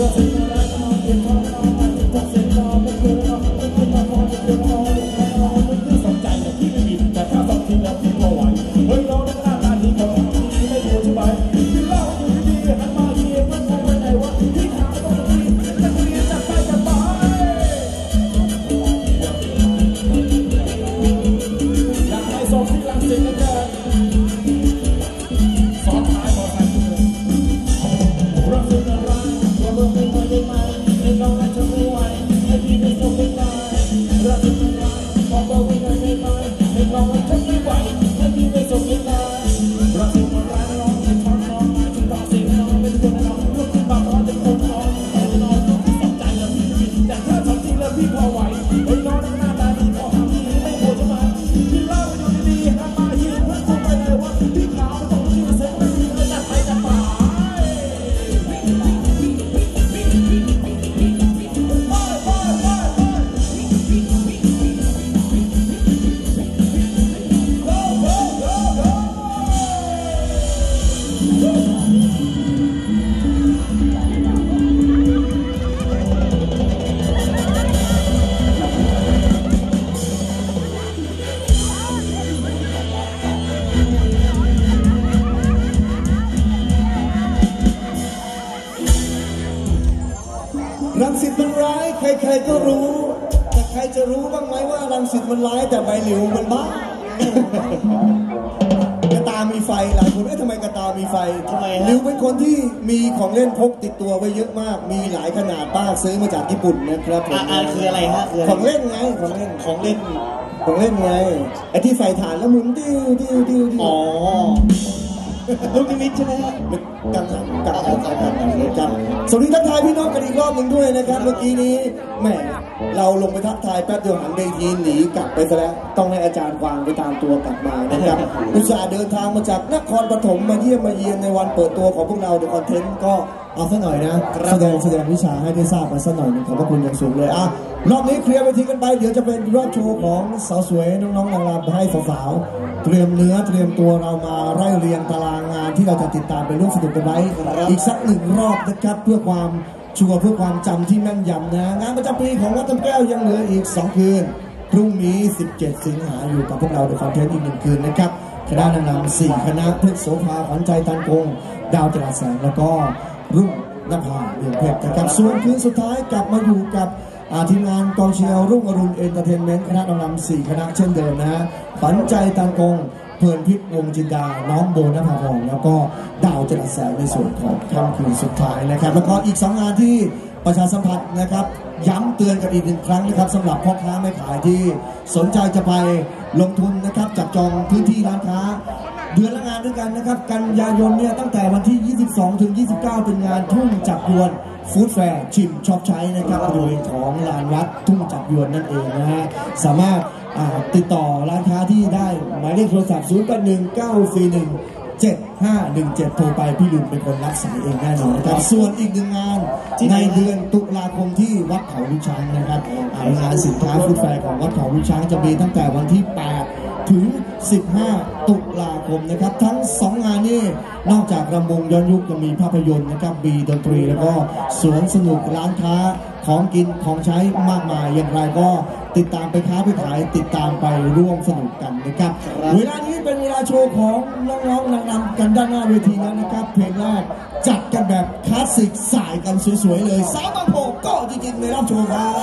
รังสิตมันร้ายใครๆก็รู้แต่ใครจะรู้บ้างไหมว่ารังสิตมันร้ายแต่ใบหลิวมันบ้ากระตามีไฟหลายคนทำไมกระตามีไฟหลิวเป็นคนที่มีของเล่นพกติดตัวไว้เยอะมากมีหลายขนาดป้าซื้อมาจากญี่ปุ่นนะครับคืออะไรฮะของเล่นไงของเล่นไงไอ้ที่ใส่ฐานแล้วหมุนติ้วอ๋อลูกนิมิตใช่ไหมฮะกันสวัสดีทักทายพี่น้องกันอีกรอบหนึ่งด้วยนะครับเมื่อกี้นี้แหมเราลงไปทักทายแป๊บเดียวหันเวทีหนีกลับไปซะแล้วต้องให้อาจารย์กวางไปตามตัวกลับมานะครับอุตส่าห์เดินทางมาจากนครปฐมมาเยี่ยมมาเยียนในวันเปิดตัวของพวกเราเดอะคอนเทนต์ก็เอาซะหน่อยนะแสดงวิชาให้ได้ทราบกันซะหน่อยขอบพระคุณอย่างสูงเลยรอบนี้เคลียร์ไปทีกันไปเดี๋ยวจะเป็นรอบโชว์ของสาวสวยน้องๆนางรำให้สาวๆเตรียมเนื้อเตรียมตัวเรามาไล่เรียงตารางงานที่เราจะติดตามไปร่วมสนุกกันไว้อีกสักหนึ่งรอบนะครับเพื่อความชัวร์เพื่อความจำที่แม่นยำนะงานประจำปีของวัดต้นแก้วยังเหลืออีก2คืนพรุ่งนี้17 สิงหาอยู่กับพวกเราเดอะคอนเทนต์อีก1คืนนะครับคณะนางรำ4คณะเพชรโสภาขวัญใจตันกงดาวจราแสงแล้วก็รุ่งนภาเดือนเพชรนะครับส่วนคืนสุดท้ายกลับมาอยู่กับทีมงานกองเชียร์รุ่งอรุณเอนเตอร์เทนเมนต์คณะนางรำ4คณะเช่นเดิมนะขวัญใจตันกงเพลินพิษวงจินดาน้องโบนภาพรแล้วก็ดาวจราแสงในส่วนของค่ำคืนสุดท้ายนะครับแล้วก็อีก2งานที่ประชาสัมพันธ์นะครับย้ำเตือนกันอีก1 ครั้งนะครับสำหรับพ่อค้าแม่ขายที่สนใจจะไปลงทุนนะครับจับจองพื้นที่ร้านค้าเดือนละงานด้วยกันนะครับกันยายนเนี่ยตั้งแต่วันที่22 ถึง 29เป็นงานทุ่งจับยวนฟู้ดแฟร์ชิมช็อปใช้นะครับบริเวณของลานวัดทุ่งจับยวนนั่นเองนะฮะสามารถติดต่อร้านค้าที่ได้หมายเลขโทรศัพท์0819417517โทรไปพี่ลุงเป็นคนรับสายเองแน่นอนนะครับส่วนอีก1 งานในเดือนตุลาคมที่วัดเขาลูกช้างนะครับงานสินค้าฟู้ดแฟร์ของวัดเขาลูกช้างจะมีตั้งแต่วันที่8 ถึง 15 ตุลาคมนะครับทั้ง2 งานนี้นอกจากรำวงย้อนยุคจะมีภาพยนตร์นะครับมีดนตรีแล้วก็สวนสนุกร้านค้าของกินของใช้มากมายอย่างไรก็ติดตามไปค้าไปขายติดตามไปร่วมสนุกกันนะครับเวลานี้เป็นเวลาโชว์ของน้องๆนางรำกันด้านหน้าเวทีแล้วนะครับเพลงแรกจัดกันแบบคลาสสิกสายกันสวยๆเลยสาวบางโพก็จริงๆในรอบโชว์ครับ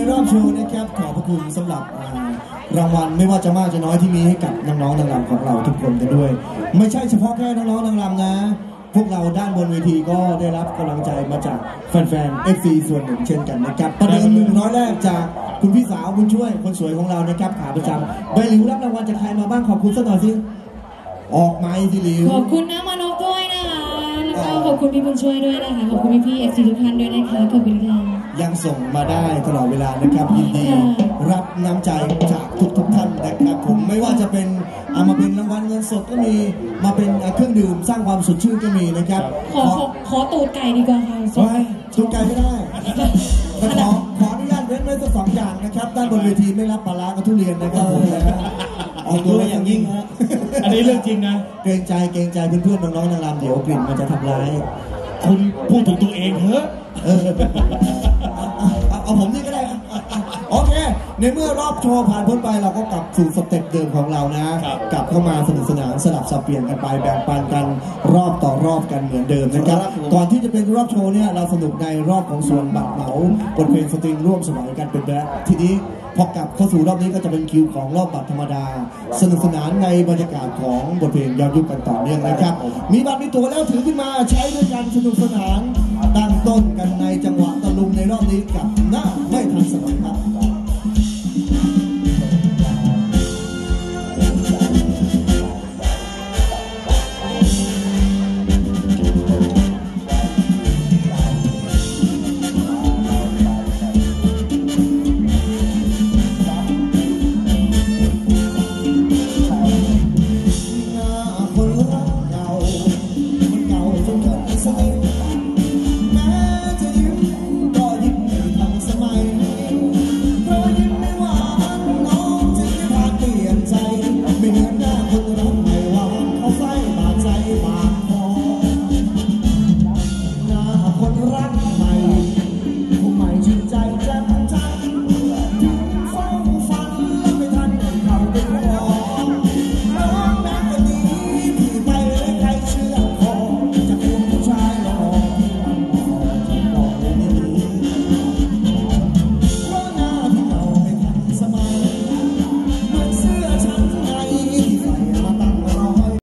รอบโชว์นะครับขอบพระคุณสำหรับรางวัลไม่ว่าจะมากจะน้อยที่มีให้กับน้องๆนางรำของเราทุกคนกันด้วยไม่ใช่เฉพาะแค่น้องๆนางรำนะพวกเราด้านบนเวทีก็ได้รับกำลังใจมาจากแฟนๆ FC ส่วนหนึ่งเช่นกันนะครับประเดิม100แรกจากคุณพี่สาวบุญช่วยคนสวยของเรานะครับขาประจำใบหลิวรับรางวัลจากใครมาบ้างขอบคุณสักหน่อยสิออกไม้สิหลิวขอบคุณน้ามานพด้วยนะคะแล้วก็ขอบคุณพี่บุญช่วยด้วยนะคะขอบคุณพี่ๆ FC ทุกท่านด้วยนะคะขอบคุณค่ะยังส่งมาได้ตลอดเวลานะครับยินดีรับน้ำใจจากทุกท่านนะครับผมไม่ว่าจะเป็นมาเป็นรางวัลเงินสดก็มีมาเป็นเครื่องดื่มสร้างความสดชื่นก็มีนะครับขอตูดไก่ดีกว่าค่ะตูดไก่ไม่ได้แต่ขออนุญาตเว้นไว้สัก2 อย่างนะครับด้านบนเวทีไม่รับปลาร้ากับทุเรียนนะครับผมออกตัวอย่างยิ่งฮะอันนี้เรื่องจริงนะเกรงใจเพื่อนๆน้องๆนางรำเดี๋ยวกลิ่นมันจะทำร้ายคุณพูดถึงตัวเองเถอะเอาผมนี่ก็ได้โอเคในเมื่อรอบโชว์ผ่านพ้นไปเราก็กลับสู่สเต็ปเดิมของเรานะกลับเข้ามาสนุกสนานสลับสับเปลี่ยนกันไปแบ่งปันกันรอบต่อรอบกันเหมือนเดิมนะครับก่อนที่จะเป็นรอบโชว์เนี่ยเราสนุกในรอบของส่วนบัตรเหมาบทเพลงสตริงร่วมสมัยกันเป็นแบบทีนี้พอกลับเข้าสู่รอบนี้ก็จะเป็นคิวของรอบบัตรธรรมดาสนุกสนานในบรรยากาศของบทเพลงย้อนยุคกันต่อเนื่องนะครับมีบัตรมีตัวแล้วถือขึ้นมาใช้ด้วยกันสนุกสนานตั้งต้นกันในจังหวะตะลุมในรอบนี้กับหน้าไม่ทันสมัยครับ